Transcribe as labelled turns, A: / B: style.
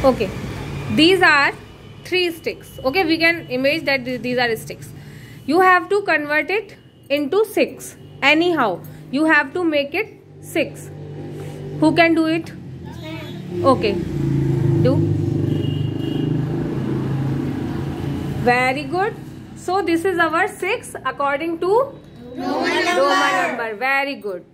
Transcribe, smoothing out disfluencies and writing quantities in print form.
A: Okay, these are 3 sticks. Okay, we can imagine that these are sticks. You have to convert it into 6. Anyhow, you have to make it 6. Who can do it? Okay, do. Very good. So this is our 6 according to Roman number. Very good.